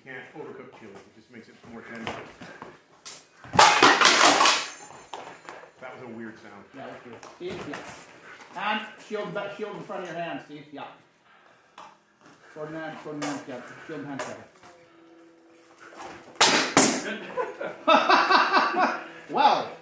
can't overcook chili. It just makes it more tender. That was a weird sound. Yeah, that's good. Steve, yeah. And shield in front of your hand, Steve. Yeah. Sword in hand, yeah. Shield in hand together. Wow.